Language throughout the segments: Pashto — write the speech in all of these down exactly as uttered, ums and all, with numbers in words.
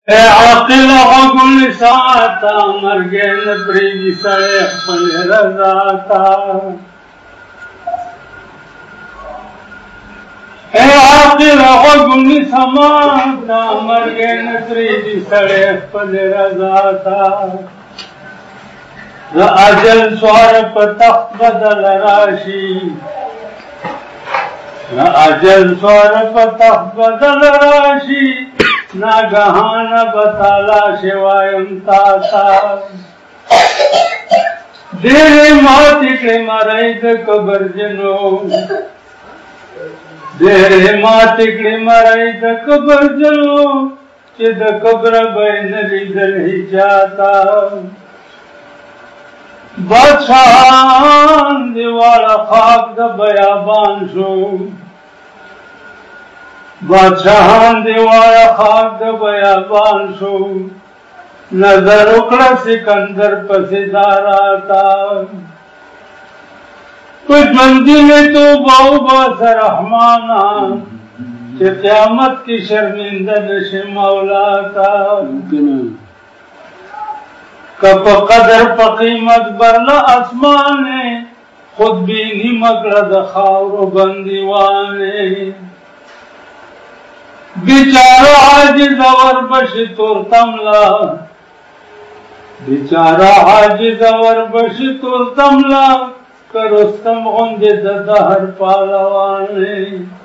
اے عاقل غگل ساتا مرگین پریدی سڑے خپل رضاتا اے عاقل غگل سماتا مرگین پریدی سڑے خپل رضاتا ز اجل سوار په تخت بدل راشي ز اجل سوار په تخت بدل راشي ناگہان بتالا شوایم تاتا دیرے ماتی کے مرید کبر جنو دیرے ماتی کے مرید کبر جنو چد کبر بین لیدل ہی جاتا بادشاہان دیوالا خاک دا بیابان شو بادشاہان دیوالا خاک دا بیابان شو نظر اکڑا سکندر پسیدار آتا کچھ بندی میں تو باو باس رحمانا کہ قیامت کی شرمندہ نش مولا تا کپ قدر پا قیمت برلا اسمانے خود بھی نمکڑد خاور بندیوانے بیچارہ عاجز اور بشی تورتملا بیچارہ عاجز اور بشی تورتملا کرستم غندے دہر پالوانے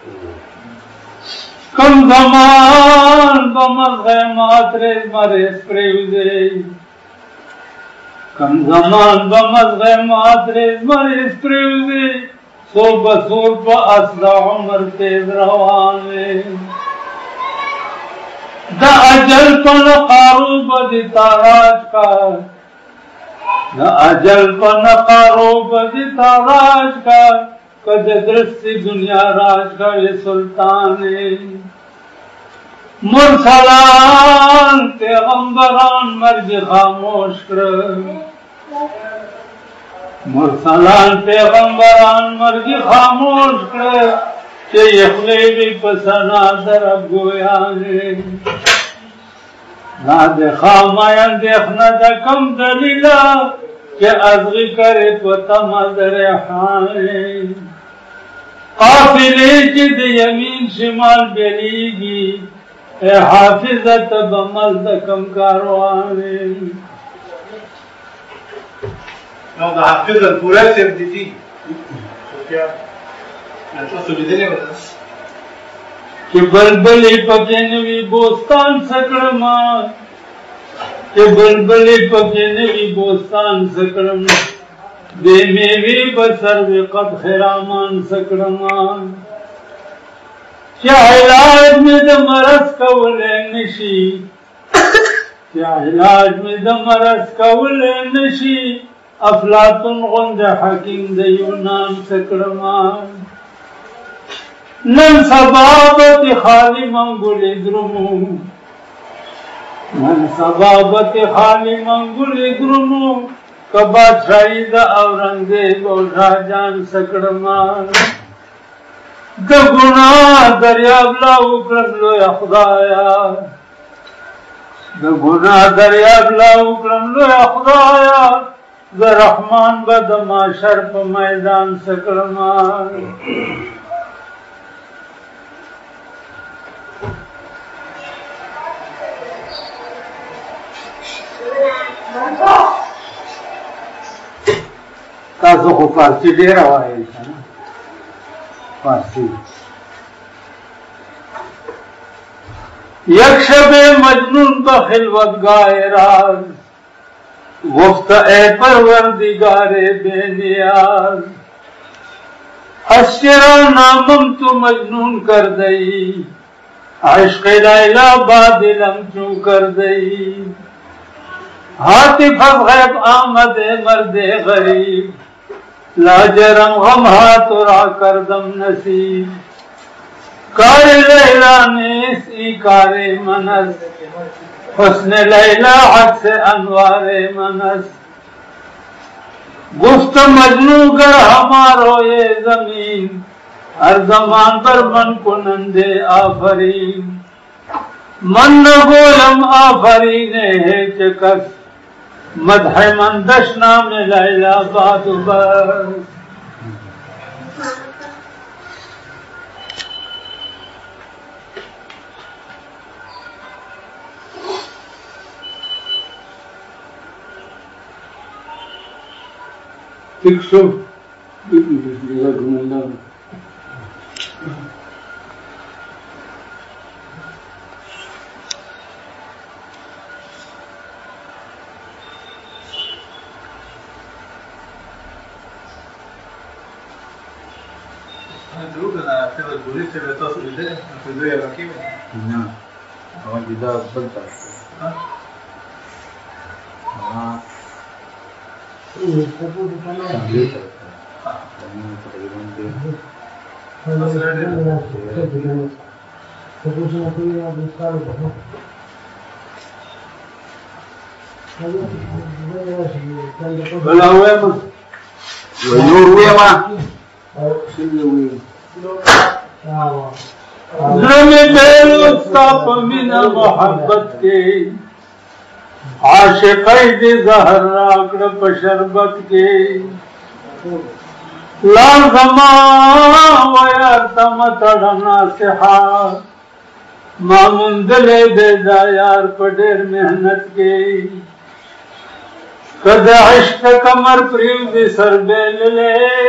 کم زمان بمزغے ماتریز مریز پریوزے کم زمان بمزغے ماتریز مریز پریوزے سو بسور پا اصلا عمر تیز روانے دا اجل پن قاروب دی تاراج کا دا اجل پن قاروب دی تاراج کا کد درستی دنیا راج کا یہ سلطانے مرسلان پیغمبران مرج خاموش کر مرسلان پیغمبران مرج خاموش کر کہ یخلی بھی پسنا در گویانے نا دخام آیان دیکھنا دا کم دلیلا کہ ازغی کرے پتم در حانے قافلے جد یمین شمال بلیگی اے حافظت بمل دا کم کاروانے نو دا حافظت پورا سیب دیتی کیا کہ بلبلی پکینوی بوستان سکڑما کہ بلبلی پکینوی بوستان سکڑما بے میوی بسر وقت خرامان سکڑما کیا علاج میں دا مرض کولے نشی کیا علاج میں دا مرض کولے نشی افلاطون غند حکیم دا یونان سکڑما نن سبابت خالی منگولی درمو نن سبابت خالی منگولی درمو کبا شاید اورنگزیب اور شاہجان سکڑمان دا گناہ دریاب لاو کرم لویا خدایا دا گناہ دریاب لاو کرم لویا خدایا دا رحمان با معاشر پا میدان سکڑمان تاسو خو فارسی ډیر وایي کنه فارسی یک شب مجنون بخلوتگاه راز گفت اے پروردگار بے نیاز اشرا نامم تو مجنون کر دئی عشق لیلا بادلم چوں کر دئی حاطف غیب آمد مرد غریب لاجرم غم ہاتھ را کردم نصیب کار لیلا نیس ای کار منس حسن لیلا حد سے انوار منس گفت مجنو گر ہمارو یہ زمین ہر زمان پر من کنندے آفرین من نگویم آفرینه چکس مدح من دشنام لیلا باد بس ٹھیک شو جزاکم اللہ دروغ انا كده البوليس اللي اتصل بده في زي ركيب نعم هو ده بالضبط ها اه ولا وين ونور ويما زلمی بیلو تاپ من محبت کے عاشقی دی زہر راکڑ پشربت کے لازما ویارتم تڑنا سحا مامندلے دے دا یار پڑیر محنت کے کد عشق کمر پریو دی سر بیل لے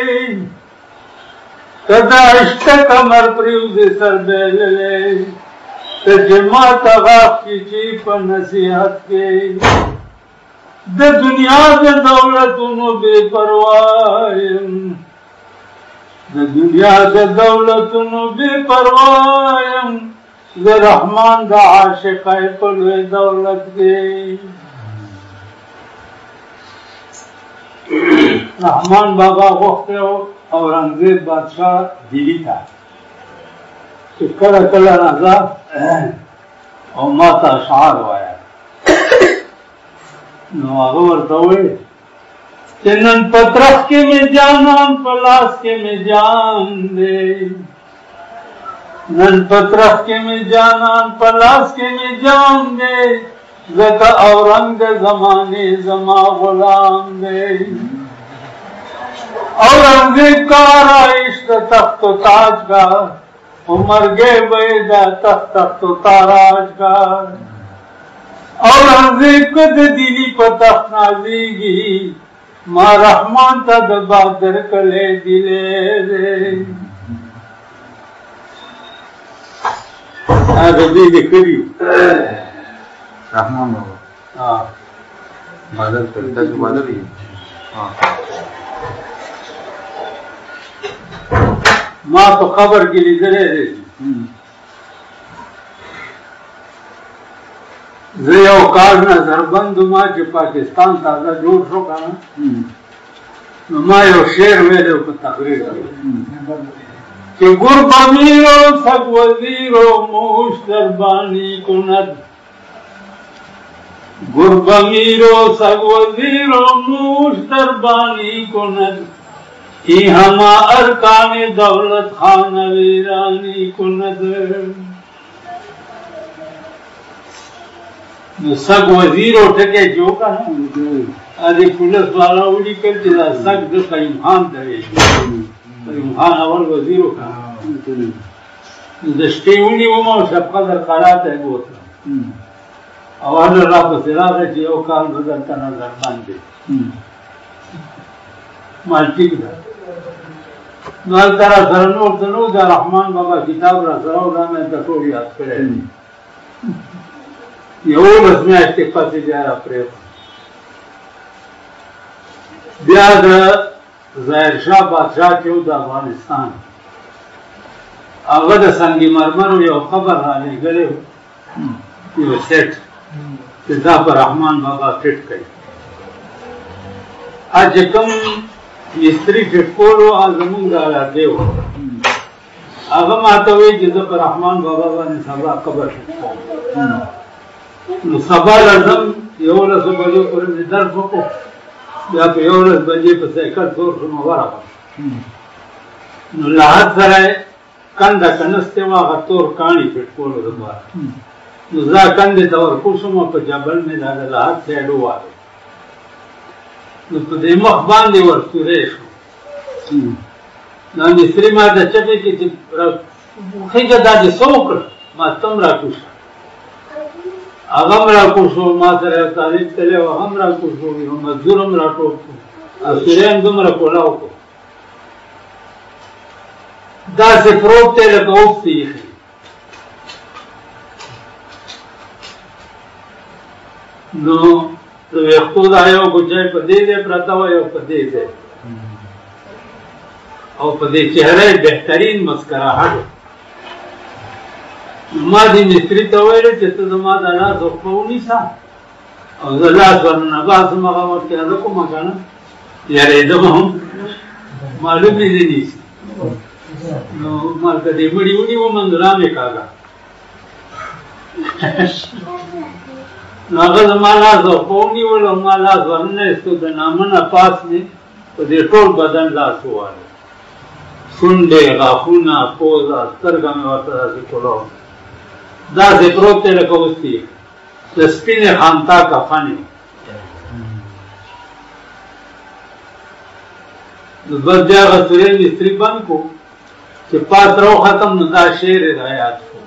کدا عشق کمر پریو دی سر بیل لے تجمع تغاق کی چیپ نصیحت کے دے دنیا دے دولتونو بے پروایم دے دنیا دے دولتونو بے پروایم دے رحمان دا عاشق پلوے دولت کے رحمان بابا غوختے ہو اورنگزیب بادشاہ دلی تھا کہ کلا کلا رضا او ماتا اشعار وایا نو آگا ورطاوئے چنن پترخ کے میں جانان پلاس کے میں جان دے نن پترخ کے میں جانان پلاس کے میں جان دے زکا اورنگ زمانے زما غلام دے اورنگزیب کا عشق تخت و تاج کا عمر گے بیدا تخت تخت و تاراج کا اورنگزیب کو دلی پر تخت نازیگی ما رحمان تا دبادر کلے دلے دے عربی لکھریو رحمان بابا ہاں بادل کرتا جو بادل ہی ہاں ماں تو خبر کی لیدرے رہی زیو کارنا زربند ما چی پاکستان تازہ جوڑ شو کانا ما یو شیر ویلے کو تقریر کرو کہ گرب امیرو سگ وزیرو موش دربانی کند گرب امیرو سگ وزیرو موش دربانی کند ای ہما ارکان دولت خان ویرانی کند سگ وزیر اٹھکے جو کا آدھے پولیس والا اوڑی کر چلا سگ دو قیم خان دے قیم خان اول وزیروں کا دشتی اوڑی وما شب قدر قرات ہے بہت اوال را پسرا گا چی او کال بدلتا نظر باندے مال ٹک دا نال ترا سرنور تنو دا رحمان بابا کتاب را سراؤ دا میں تکوڑی آت کرے یو رسمی اشتقا سے بیارا پریب بیاد ظاہر شاہ بادشاہ کیوں دا افغانستان آغا دا سنگی مرمر یو خبر حالی گلے ہو یو سیٹ دا پر رحمان بابا فٹ کئی آج کم مستری فٹ کولو آزمون دا علاقے ہو آغا ماتوئی جزا پر رحمان بابا بانی سبا قبر فٹ کولو نو سبا لازم یولس بجو پر می درس وکړو بیا په یولس بجې په سایکل تور شوم ورغلم نو له حد سره کنده کنستې وه هغه تور کاڼي پټ کولو دپاره نو زه کندې ته ورکوشم او په جبل مې دا د لحد سایډ ووالو نو په دې مخ باندې ورسورې شو نو مصري ما د چپې کې چې خېجه دا دې څه وکړه ما تم راکوشه هغه هم راکوشو ما سره یو طالب تللی و هغه هم راکوشو یو مزدور هم راټوپ کړو او سورې هم دومره کولاو کړو داسې پروت دی لکه اوس ته ایښي نو د ویښتو دا یو ګوچی په دې ځای پرته وه یو په دې ځای او په دې چهره یې بهترین مسکراهټ ما دې مصري ته ویلې چې ته زما دا لاس وقفه ونیسه او زه لاس ورنه باسم هغه وخت کې هغه کومه که نه یارېدم هم معلوم یې نه نیسي نو ما ته دې مړي ونیوم نو را مې کاږه نو هغه زما لاس وقفه ونیول او ما لاس ورنه ایستو د نامه نه پاس مې په دې ټول بدن لاس وواله شونډې غاښونه پوزه سترګه مې ورته داسې کولاوه داسې پروت دی لکه اوس چې د سپینې خانتا کفن یې نو بس بیا هغه سورې مصري بند کړو چې پاس راو ختم نو دا شعر یې را یاد شو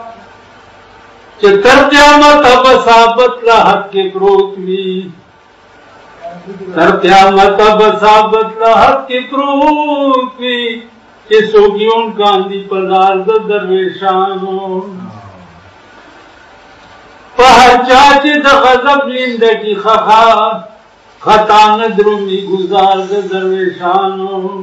چې تر قیامته به ثابت لحد کې پروت وي تر قیامته به ثابت لحد کې پروت وي چې څوک یې کاندي په لار د درویشانو په هر چا چې د غضب لیندګي خخا خطا نه درومي ګزار د درویشانو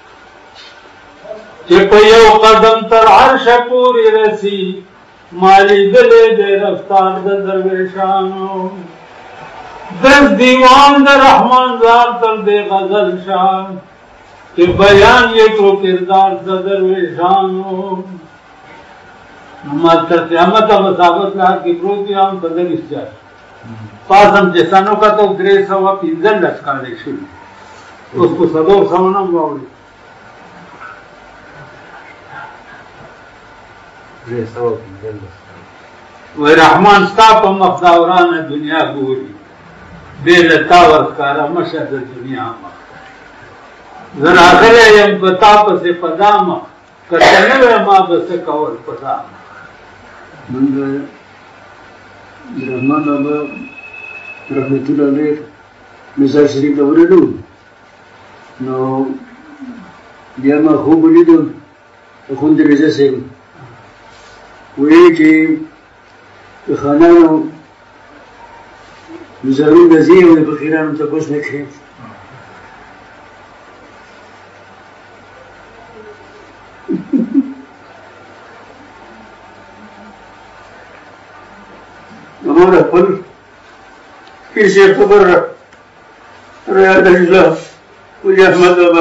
چې په یو قدم تر عرشه پورې رسي ما لیدلی دی رفتار د درویشانو دس دیوان د رحمان زار تر دې غزل شاه کہ بیان یہ تو کردار د درویشانو ما تر قیامت او ثابت لا کی پروت یم په دې اسجاد پاسم چې سانو کا ته درې سوه پنځلس کالې شول اوس په څلور سوه نه واوړي درې سوه پنځلس وای رحمان ستا په مخ دا ورانه دنیا ګوري بې له تا ورښکاره مشه د دنیا مخ زه راغلی یم په تا پسې په دا مخ که ته نه وی ما به څه کول په دا مخ موږ د رحمان بابا رحمت الله علیه مزار شریف ته ورغلو نو بیا ما خوب ولیدو اخوند رضا صاحب وایي چې د خانانو مزارونه ځي او د فقیرانو تپوس نه کوي हमारा फल किसी खबर रियाद अल्लाह मुझे अहमद बाबा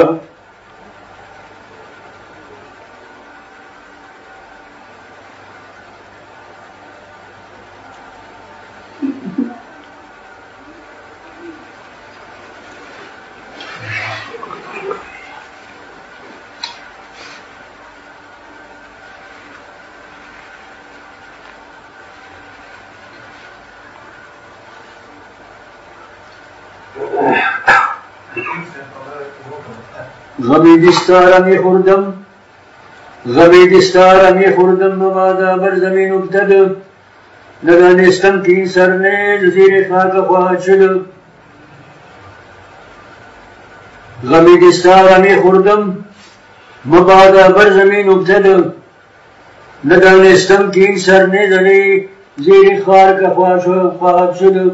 غمی دستارمی خوردم غمی دستارمی خوردم مبادا بر زمین افتد ندانستم که این سرنیز زیر خاک خواهد شد غمی دستارمی خوردم مبادا بر زمین افتد ندانستم که این سرنیز زیر خاک خواهد شد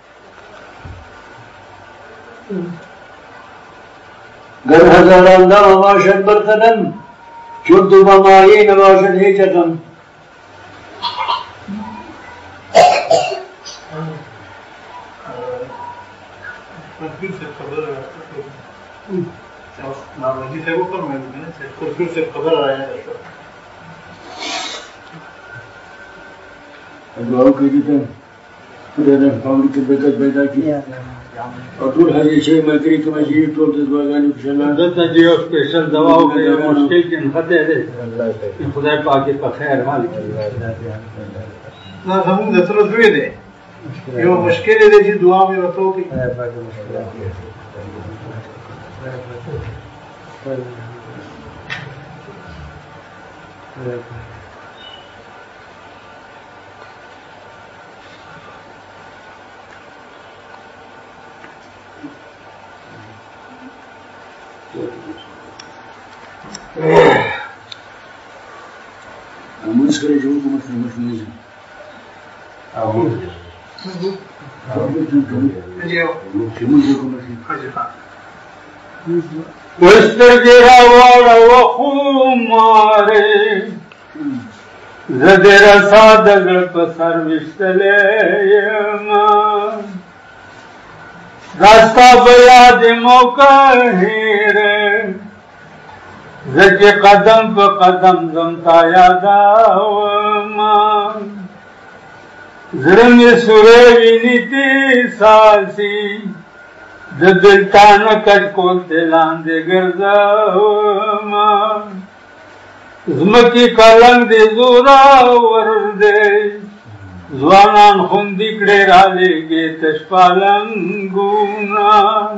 گر هزاران دم باشد بر قدم چون تو بمایی نباشد هیچ غم ناروغي ته وکړم نه چې کورسور څه خبر راځي دعا کوي ته خدای دې په کې برکت پیدا کړي او ټول هغه شی ملګری کوم چې ټول د دعاګانو په شان دلته دی یو سپیشل دوا او یو مشکل کې خطه ده خدای پاک په خیر حال کړي دا زمونږ د تره زوی دی یو مشکل دی چې دعا مې ورته وکړي Amul skare jogu kuma sai mutum ne. Amul. Amul jogu. Ajiyo. Amul jogu kuma sai. Ajiyo. وسترجع واړه وخماره زدر صادق په سر وشتلې ما راستا بیا د موقع هره زکه قدم په قدم زم تا یاداو ما زرمې سورې ویني ساسي د دلتان کټ کول تلان دې ګرځاوما زمکی کلنګ دې زورا ور دې ځوانان خوندې کړه را لګې تشپالنګونا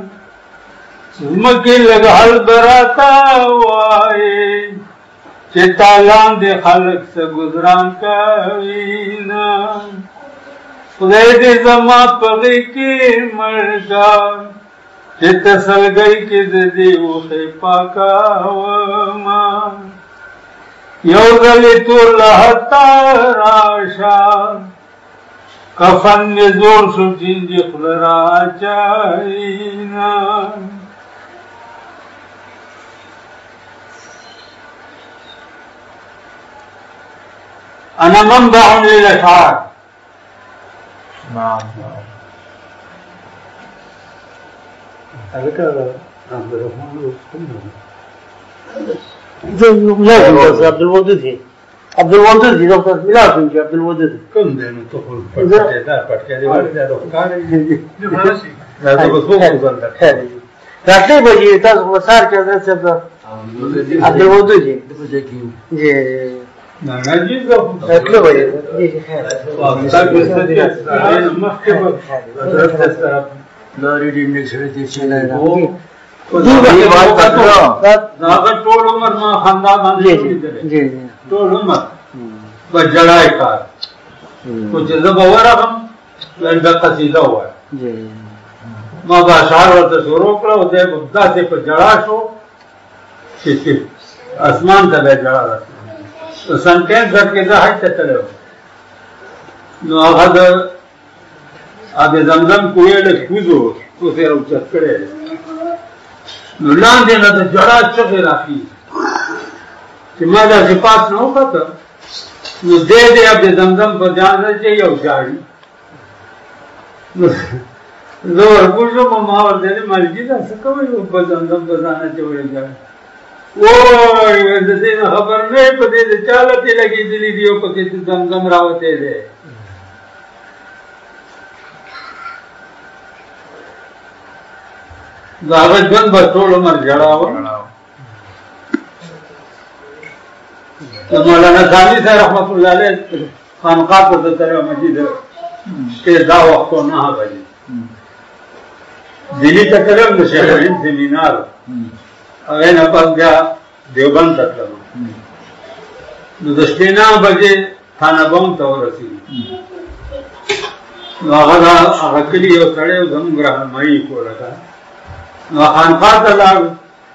زمکی لګ حل براتا وای چې تالان دې خلق څخه گزاران کوینا خدای دې زما پغې کې مرګا چې تسلګي کې دې وخه پاکا وما یو غلې تور لهتا راشا کفن می زور شو جنجي خلرا چاینا انا منبع للاشعار نعم هذا عبد الرحمن لازم بس عبد الودود هي عبد الودود هي دكتور لازم جي عبد الودود كم دينو تقول فتاة فتاة دي واحد ده كان هذا بس هو بزند راته بجي تاسو وسار کې حضرت صاحب عبد الودود جی جی نه نه جی زه څه وایي جی خیر تاسو ستاسو مخکې حضرت صاحب لاري دې نشره دې چې نه هغه ټول عمر ما خندا باندې جی جی ټول عمر بجړای کار کو چې زه به ورغم د قصیده وای جی ما به اشعار ورته شروع کړو د داسې په جړا شو چې اسمان ته به جړا راځي سنټین ځکه کې دا حج ته تلو نو هغه د ابي زمزم کوی له کوزو کو سره اوچت کړي نو لاندې نه د جړا چغې راځي چې ما دا صفات نه وکړه نو دې دې ابي زمزم په ځان راځي یو ځاړي زه ورګوزم ما ورته مالګي دا څه کوي په زمزم په ځان چوي ځاړي وای د دې خبر نه په دې چاله ته لګې دي دیو په کې زمزم راوته دي داغه ژوند به ټول عمر جړاو مولانا ثاني صاحب رحمت الله علیه خانقاه په تر مسجد کې دا وخت نه غوړي دلی ته کلم نشه هند سیمینار هغه نه پس بیا دیوبند ته تلم نو د شپې نه بجې خانه بم ته ورسېدم نو هغه هغه کلي یو سړی زموږ راهنمایي کوله نو خانقاه ته لاړو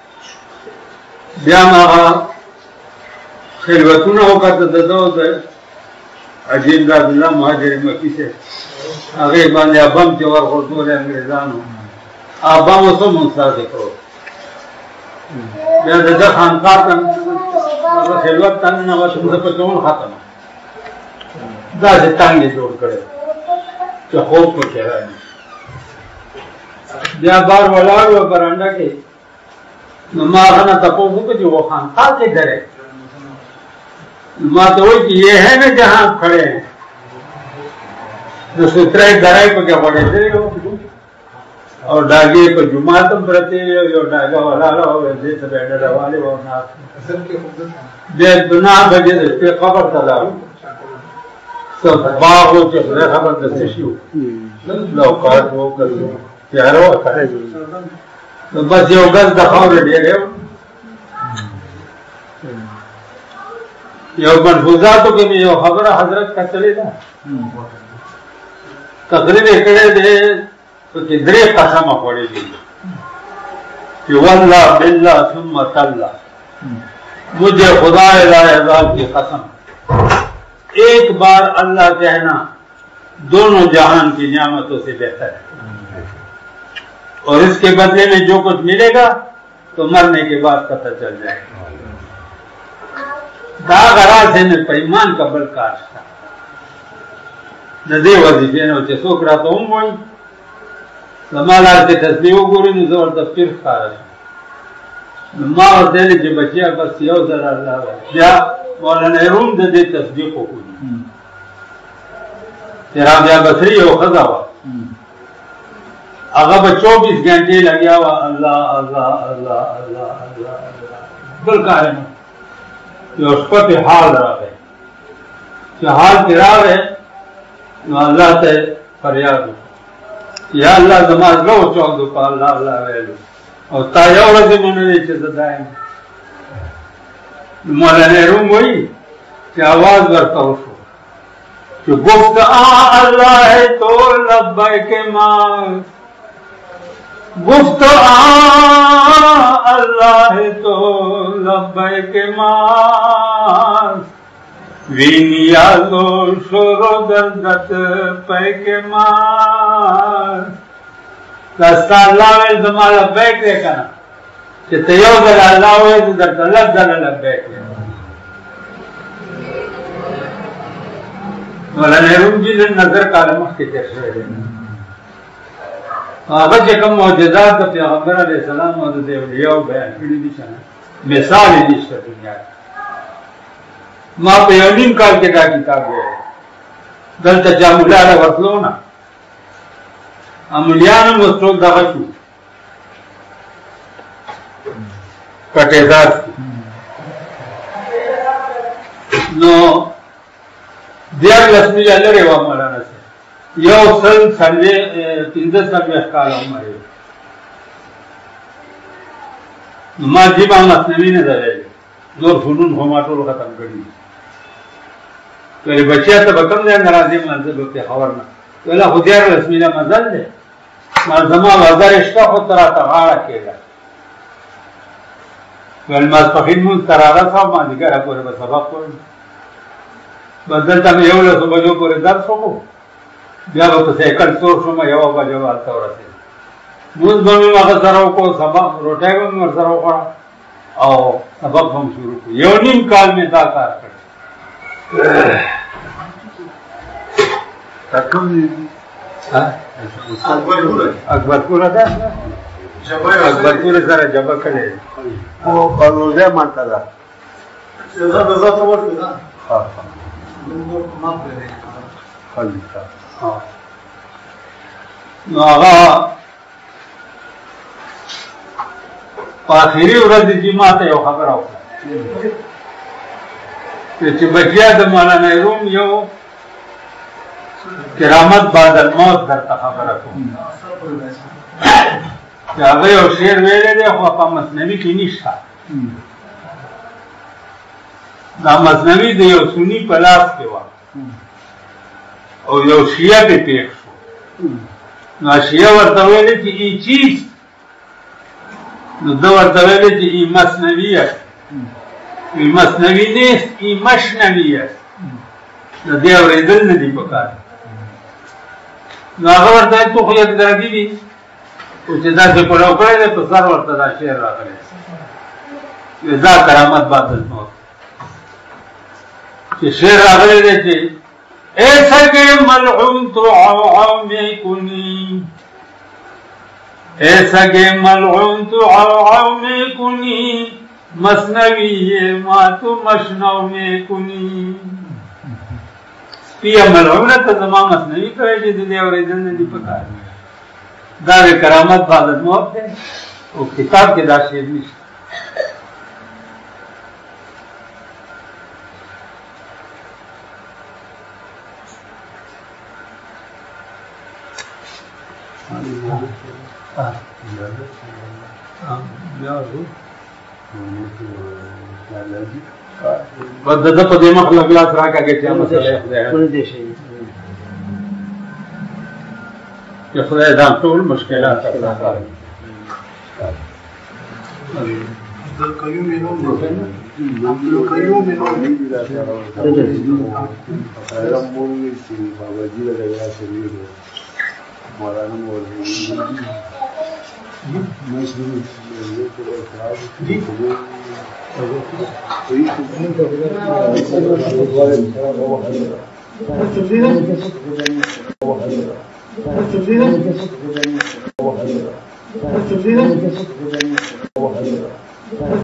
بیا ما هغه خلوتونه وکړه د ده د عجیب عبدالله مهاجر مکي صاحب هغې باندې ابم چې ورغورځولې انګرېزانو ابم اوس هم مستاسې کړو بیا د ده خانقاه ته هغه خلوت ته ننوتم زه په کول ختمه داسې تنګ یې جوړ کړی چې خوب پکې راني بیا بار ولاړ و برانډه کې نو ما هغه نه تپوس وکړ چې وہ خانقاه کې درې ما تو وہی کہ یہ ہے نا جہاں کھڑے ہیں جو سترے درائی پہ کیا پڑے تھے اور ڈاگے پہ جماعتم پرتے جو ڈاگا والا ہو ویسے سے بیٹھے والے وہ ناس بے گناہ بجے اس پہ قبر تلا सब बाग हो के खुदा खबर दस्ते शिव लौकात वो कर तैयार हो था तो बस ये गज दखाव रेडी है यो मनफूजातों के में यो खबर हजरत का चले ना तकरीर करे दे तो किधरे कसम पड़ेगी कि वल्लाह बिल्लाह सुम्मा तल्लाह मुझे खुदा इलाही की कसम एक बार अल्लाह कहना दोनों जहान की नियामतों से बेहतर है और इसके बदले में जो कुछ मिलेगा तो मरने के बाद पता चल जाएगा दागरा से न पैमान का बलकार था नदी वजीफे ने उसे सोकरा तो हम वही समालार के तस्वीरों गोरी ने जबरदस्त फिर खा रहा माँ और देने के बच्चिया बस यो जरा अल्लाह क्या मौलाना रूम दे दे तस्वीर को कुछ तेरा क्या बसरी हो खजा हुआ अगर चौबीस घंटे लगे हुआ अल्लाह अल्लाह अल्लाह अल्लाह अल्लाह अल्लाह बलकार है उस पर हाल रहा है कि हाल गिरा है अल्लाह से फरियाद हो या अल्लाह नमाज लो चौक दो पा अल्लाह अल्लाह वेलो और ताजा से मैंने नीचे सदाए मौलाना रूम वही कि आवाज करता उसको कि गुफ्त आ अल्लाह है तो लब्बै के मांग गुफ्त आ अल्लाह है तो लब्बै के मांग वीनिया लो शोरो दर्दत पै के मांग रास्ता अल्लाह में तुम्हारा बैठ देखा ना कि तैयो दर अल्लाह हुए तो दर अलग दर अलग बैठ गया मौलाना रूम जी ने नजर कालम के चर्चे बच्चे कम मौजूदात का पैगंबर अलैहिस्सलाम और देवलिया बयान की निशान मिसाल है इस दुनिया मां पे नीम काल के का किताब है दल तजामुला वाला वरलो ना अमलियान मस्तोक दागशु कटेदार नो दियार लक्ष्मी जाले रेवा मौलाना से यो सल सर्वे तीनदे सर्वे काल हमारे माजी बा मसनवी ने दरे जोर फुनून होमाटोल खत्म करी तो ये बच्चिया तो बकम जाए नाराजी मजल के खबर ना तो ला खुदियार लक्ष्मी ना मजल दे मर्दमा बाजार इश्का खुद तरह तगाड़ा केगा वेल मास पखिन मुझ तरारा था मां दिखा रहा पूरे बस सबक को बदल तक ये वाला सुबह जो पूरे दर्द हो जब तो से कल सोर सुमा यवा बजवा आता और से मुझ बमी मगर सराव को सबक रोटे को मर सराव को और सबक हम शुरू को यौनिम काल में दाकार कर तकम अकबरपुर था अकबरपुर सारा जब खड़े वो रोजा मानता था आखिरी उरद जिमा ते खबर आओ बचिया तो मौलाना रूम यो किरामत बादल मौत करता खबर गए और शेर वेले दे मसनवी की निष्ठा ना मसनवी दे सुनी पलास के वक्त और यो शिया के पेट ना शिया वर्तवेले की ई चीज दो वर्तवेले की ई मसनवियत ई मसनवी ने ई मशनवियत न दे और इधर न दी पकार ना वर्ता तो कोई दर्दी भी उसे दा से पढ़ो करे तो सर वर्ता शेर रहा करे ये दा करामत बादल मौत कि शेर आगले देते ऐसा के मलहूम तो आओ में कुनी ऐसा के मलहूम तो आओ में कुनी मसनवी ये मातु मशनव में कुनी पिया मलहूम ने तो जमा मसनवी करे जिदे और इधर ने पकार दावे करामत बादल मौत है वो किताब के दाशेर में بس د په دې مخ لګلا سره راکاږي چې مسله خدای ټول دې شي چې خدای دا ټول مشکلات راکړي عبدالقیوم نور عبدالقیوم نور